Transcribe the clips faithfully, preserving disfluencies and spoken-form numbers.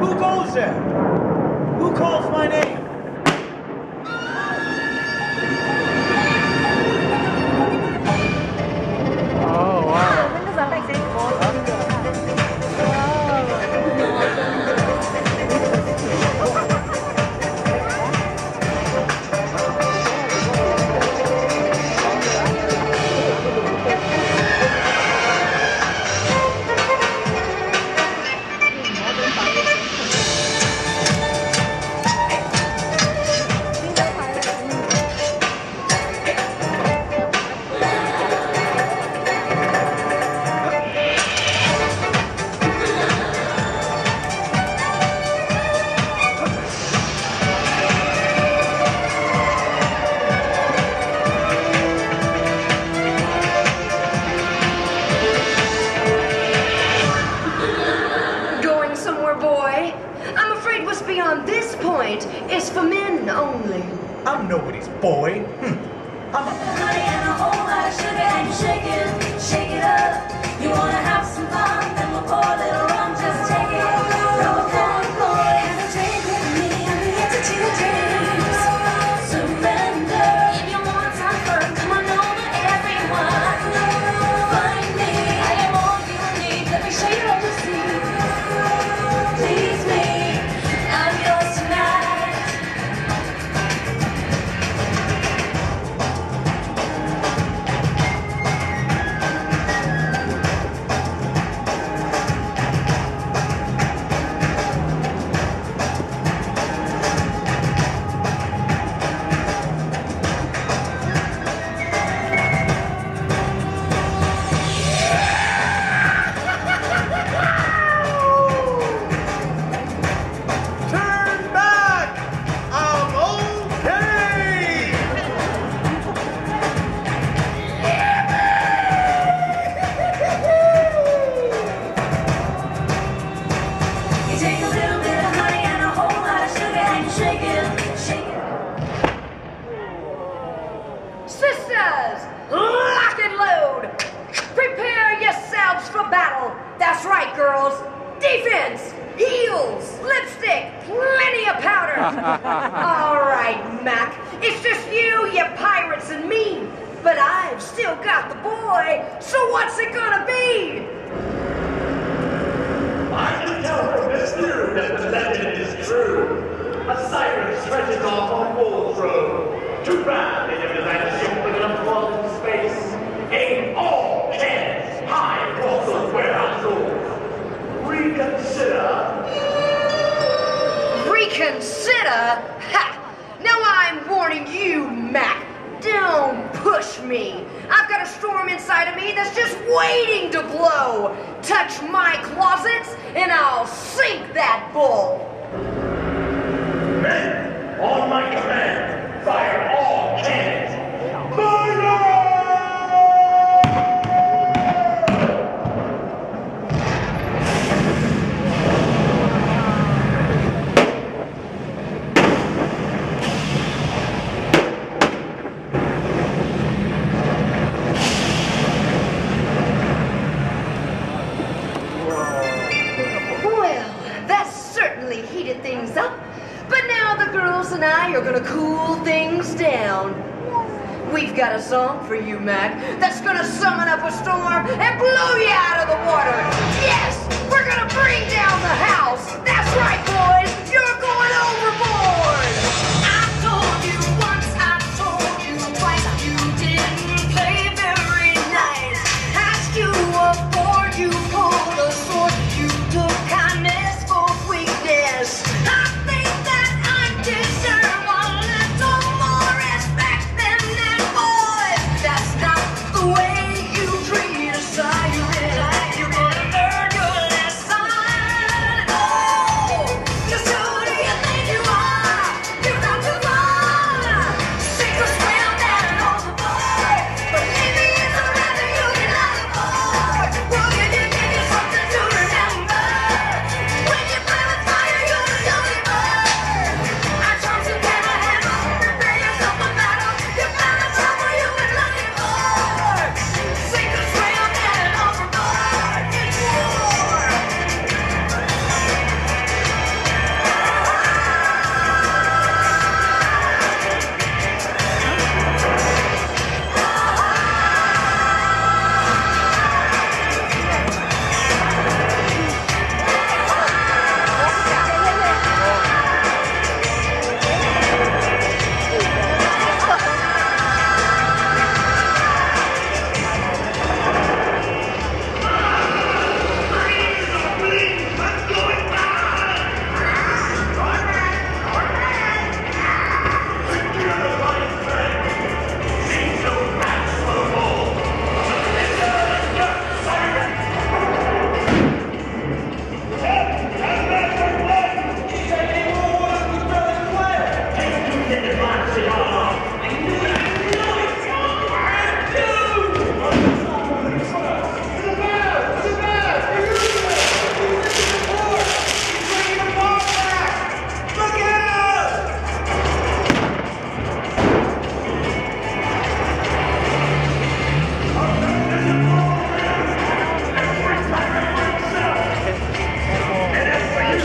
Who goes there? Who calls my name? Oh, wow. Is for men only. I'm nobody's boy. Hm. I'm a honey and a whole lot of sugar and you shake it, shake it up. You wanna have some fun, then we'll pour a little rum, just take it. Rub a corn, boy, have a drink with me, I'm the answer to your dreams. Surrender. If you want some fun, come on over, everyone. Find me, I am all you need. Let me show you all you see. Please me, I'm yours tonight. Sisters, lock and load. Prepare yourselves for battle. That's right, girls. Defense, heels, lipstick, plenty of powder. All right, Mac. It's just you, you pirates, and me. But I've still got the boy. So what's it gonna be? I can tell from this view that the legend is true. A siren stretches off on full throw. To grab the immense ship with an unplugged space. Aim all hands high across those warehouse doors. Reconsider. Reconsider? Ha! Now I'm warning you, Mac. Don't push me. I've got a storm inside of me that's just waiting to blow. Touch my closets and I'll sink that bull. Men, on my command, fire all cannons. Fire! Well, that certainly heated things up. But now the girls and I are gonna cool things down. We've got a song for you, Mac, that's gonna summon up a storm and blow you out of the water. Yes, we're gonna bring down the house. That's right, boys, you're going overboard. I told you once, I told you twice, you didn't play very nice. Asked you aboard, you pulled a sword, you took kindness for weakness. I think that I deserve a little more respect than that, boys. That's not the way you treat a siren. You're gonna learn your lesson. Oh!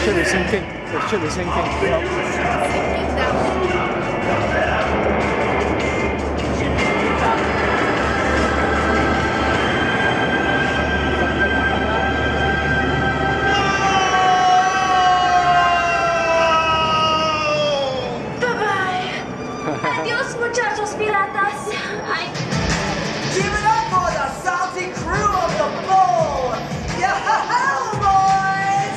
should be sinking. It should be sinking. Yep. Adiós, muchachos piratas. Ay. Give it up for the salty crew of the bowl! Yo-ho-ho, boys!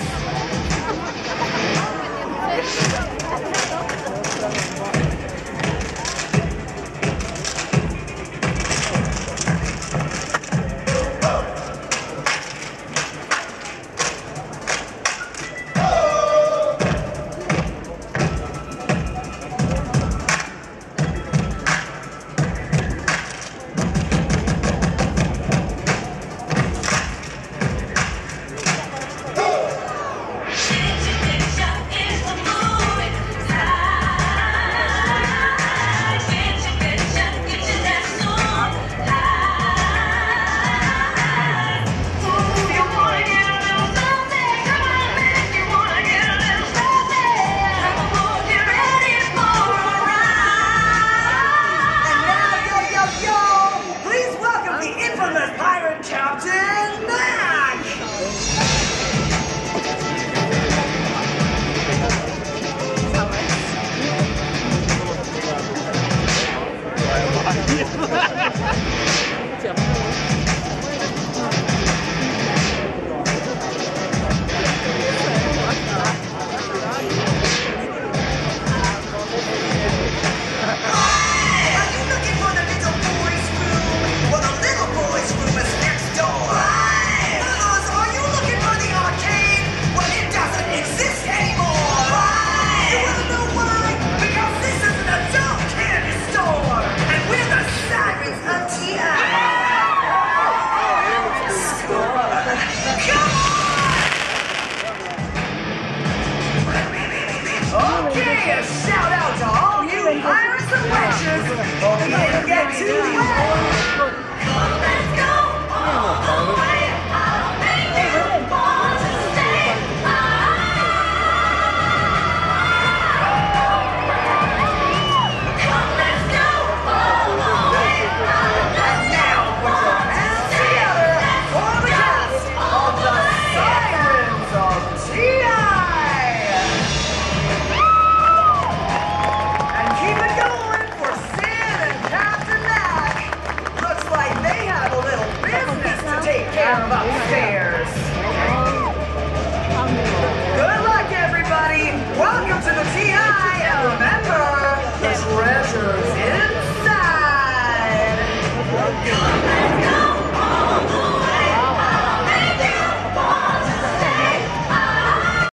Okay, a shout out to all you pirates and witches. Hope you get to the